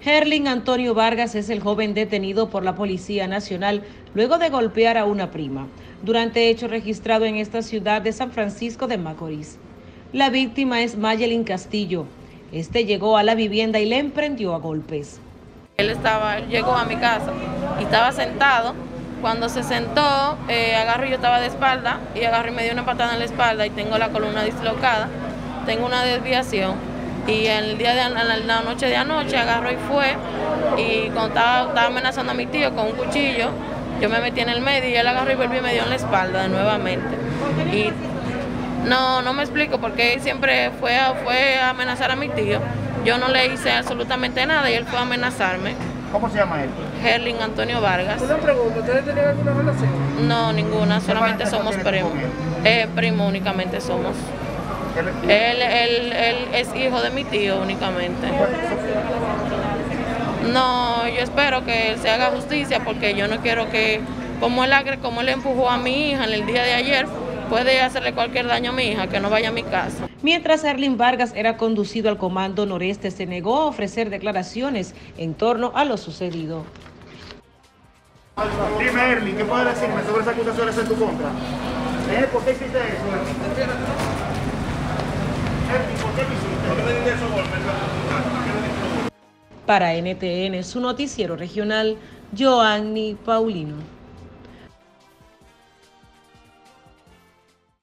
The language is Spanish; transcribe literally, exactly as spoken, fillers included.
Herlin Antonio Vargas es el joven detenido por la Policía Nacional luego de golpear a una prima, durante hecho registrado en esta ciudad de San Francisco de Macorís. La víctima es Mayelin Castillo. Este llegó a la vivienda y le emprendió a golpes. Él estaba, él llegó a mi casa y estaba sentado. Cuando se sentó, eh, agarro, yo estaba de espalda y agarro y me dio una patada en la espalda y tengo la columna dislocada, tengo una desviación. Y el día de la noche de anoche agarró y fue, y cuando estaba, estaba amenazando a mi tío con un cuchillo, yo me metí en el medio y él agarró y volvió y me dio en la espalda nuevamente. Y no, no me explico porque él siempre fue a, fue a amenazar a mi tío. Yo no le hice absolutamente nada y él fue a amenazarme. ¿Cómo se llama él? Herlin Antonio Vargas. Una pregunta, ¿ustedes tenían alguna relación? No, ninguna, solamente somos primos. Eh, primo únicamente somos. Él, él, él es hijo de mi tío únicamente. No, yo espero que él se haga justicia porque yo no quiero que, como él, como él empujó a mi hija en el día de ayer, puede hacerle cualquier daño a mi hija, que no vaya a mi casa. Mientras Herlin Vargas era conducido al Comando Noreste, se negó a ofrecer declaraciones en torno a lo sucedido. Dime, Herlin, ¿qué puedes decirme sobre esas acusaciones en tu contra? ¿Eh? ¿Por qué hiciste eso, Herlin? Herlin, ¿por qué lo hiciste? Para N T N, su noticiero regional, Joanny Paulino.